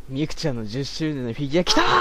みくちゃんの10周年のフィギュア来たー。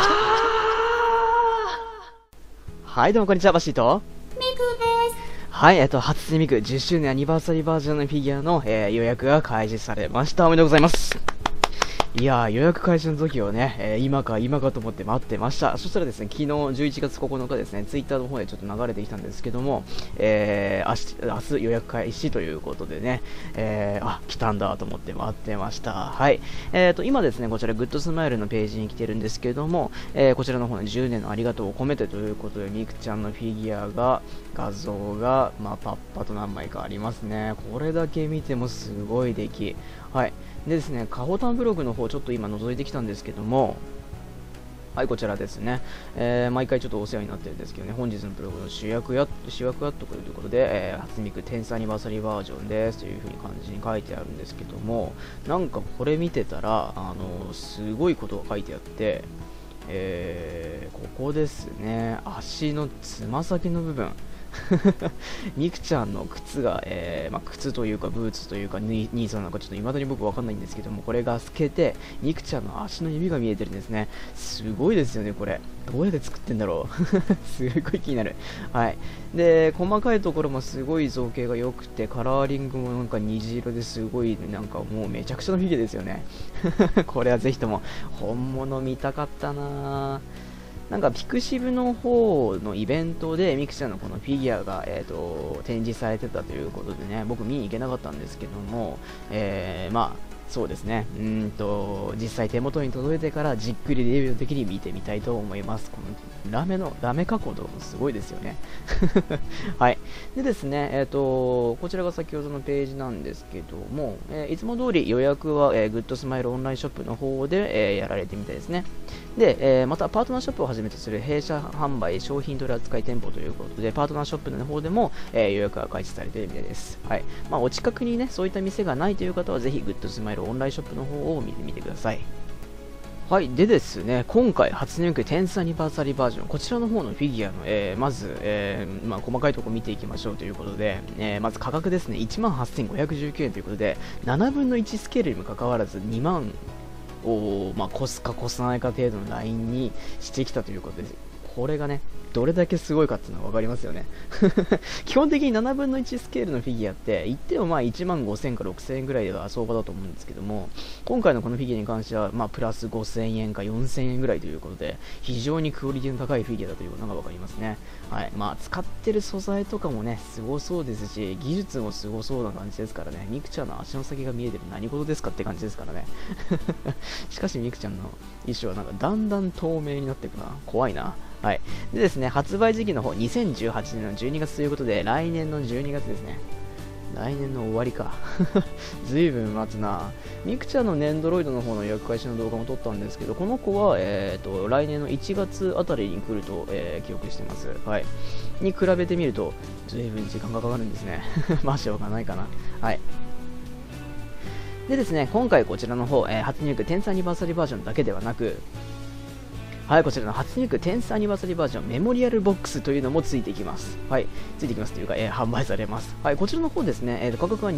はい、どうもこんにちは、バシーとミクです。 はい、初音ミク10周年アニバーサリーバージョンのフィギュアの、予約が開始されました。おめでとうございます。いやー、予約開始の時をね、今かと思って待ってました。そしたらですね、昨日11月9日ですね、ツイッターの方でちょっと流れてきたんですけども、明日予約開始ということでね、来たんだと思って待ってました。はい。今ですね、こちらグッドスマイルのページに来てるんですけども、こちらの方の10年のありがとうを込めてということで、みくちゃんのフィギュアが、画像が、パッパと何枚かありますね。これだけ見てもすごい出来。はい。でですね、カホタンブログの方ちょっと今覗いてきたんですけども、はい、こちらですね、毎回ちょっとお世話になってるんですけどね、本日のブログの主役やっとくということで、初音ミク10thアニバーサリーバージョンですという風に感じに書いてあるんですけども、なんかこれ見てたら、すごいことが書いてあって、ここですね、足のつま先の部分。みくちゃんの靴が、靴というかブーツというかニーズなのかちょっと未だに僕わかんないんですけども、これが透けてみくちゃんの足の指が見えてるんですね。すごいですよね。これどうやって作ってんだろう。すごい気になる。はい。で、細かいところもすごい造形が良くて、カラーリングもなんか虹色ですごい、なんかもうめちゃくちゃのフィギュアですよね。これはぜひとも本物見たかったなぁ。なんかピクシブの方のイベントでミクちゃんのこのフィギュアが、展示されてたということでね、僕見に行けなかったんですけども、そうですね、実際手元に届いてからじっくりレビュー的に見てみたいと思います。このラメ加工とかもすごいですよね。はい。でですね、こちらが先ほどのページなんですけども、いつも通り予約は、グッドスマイルオンラインショップの方で、やられてみたいですね。で、またパートナーショップをはじめとする弊社販売商品取り扱い店舗ということで、パートナーショップの方でも、予約が開始されているみたいです。はい。お近くにね、そういった店がないという方は、ぜひグッドスマイルオンラインショップの方を見てみてください。はい。でですね、今回初音ミク10thアニバーサリーバージョン、こちらの方のフィギュアの、まず、細かいところ見ていきましょうということで、まず価格ですね、18,519円ということで、7分の1スケールにもかかわらず2万を、越すか越さないか程度のラインにしてきたということです。これがね、どれだけすごいかっていうのは分かりますよね。基本的に7分の1スケールのフィギュアって言っても15,000か6,000円ぐらいが相場だと思うんですけども、今回のこのフィギュアに関しては、プラス5,000円か4,000円ぐらいということで、非常にクオリティの高いフィギュアだということが分かりますね。はい。使ってる素材とかもね、すごそうですし、技術もすごそうな感じですからね、ミクちゃんの足の先が見えてる何事ですかって感じですからね。しかしミクちゃんの衣装はなんかだんだん透明になっていくな。怖いな。はい。でですね、発売時期の方、2018年の12月ということで、来年の12月ですね。来年の終わりか。ずいぶん待つな。ミクちゃんのネンドロイドの方の予約開始の動画も撮ったんですけど、この子は、来年の1月あたりに来ると、記憶してます。はい。に比べてみると、ずいぶん時間がかかるんですね。しょうがないかな。はい。でですね、今回こちらの方、初音ミク10thアニバーサリーバージョンだけではなく、はい、こちらの初音ミク10thアニバーサリーバージョンメモリアルボックスというのもついてきます。はい、ついてきますというか、販売されます。はい、こちらの方ですね、価格は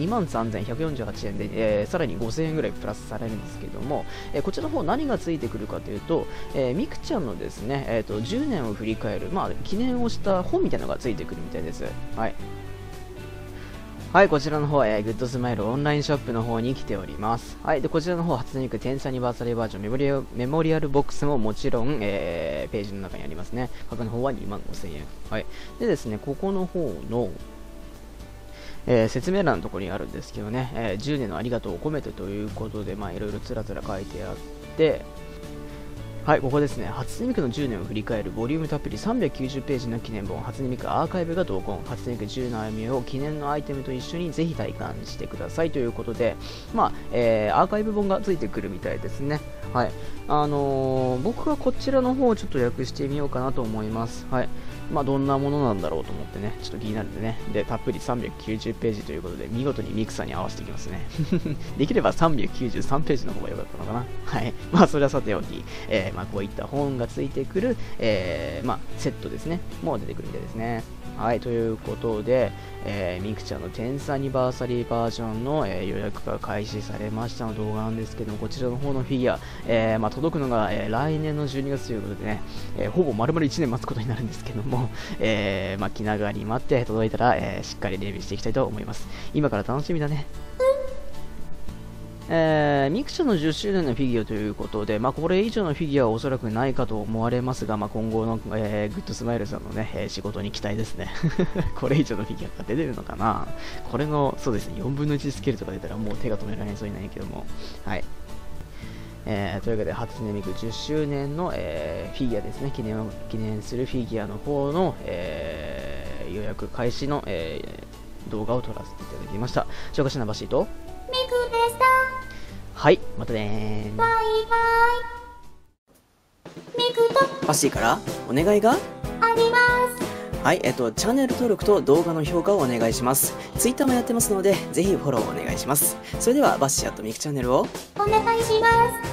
23,148円で、さらに5,000円ぐらいプラスされるんですけども、こちらの方何がついてくるかというと、ミクちゃんのですね、10年を振り返る、記念をした本みたいなのがついてくるみたいです。はい。はい、こちらの方、グッドスマイルオンラインショップの方に来ております。はい、で、こちらの方、初音ミク10thアニバーサリーバージョンメモリアルボックスももちろん、ページの中にありますね。価格の方は25,000円。はい。でですね、ここの方の、説明欄のところにあるんですけどね、10年のありがとうを込めてということで、いろいろつらつら書いてあって、はい、ここですね。初音ミクの10年を振り返るボリュームたっぷり390ページの記念本、初音ミクアーカイブが同梱、初音ミク10の歩みを記念のアイテムと一緒にぜひ体感してくださいということで、アーカイブ本がついてくるみたいですね。はい。僕はこちらの方をちょっと予約してみようかなと思います。はい。どんなものなんだろうと思ってね、ちょっと気になるんでね。で、たっぷり390ページということで、見事にミクさんに合わせていきますね。できれば393ページの方が良かったのかな。はい。それはさておき、こういった本がついてくる、セットですね。もう出てくるみたいですね。 はい、ということで、ミクちゃんの10thアニバーサリーバージョンの、予約が開始されましたの動画なんですけども、こちらの方のフィギュア、届くのが、来年の12月ということでね、ほぼ丸々1年待つことになるんですけども、気長に待って届いたら、しっかりレビューしていきたいと思います。今から楽しみだね。ミクちゃんの10周年のフィギュアということで、これ以上のフィギュアはおそらくないかと思われますが、今後の、グッドスマイルさんのね、仕事に期待ですね。これ以上のフィギュアが出てるのかな。これの、そうですね、4分の1スケールとか出たらもう手が止められそうにないけども。はい。というわけで、初音ミク10周年の、フィギュアですね、記念するフィギュアの方の、予約開始の、動画を撮らせていただきました。紹介したのはバッシーとミクでした。 はい、またねー。 バイバイ。ミクとバッシーからお願いがあります。 はい、チャンネル登録と動画の評価をお願いします。Twitter もやってますので、ぜひフォローお願いします。それでは、バッシーとミクチャンネルをお願いします。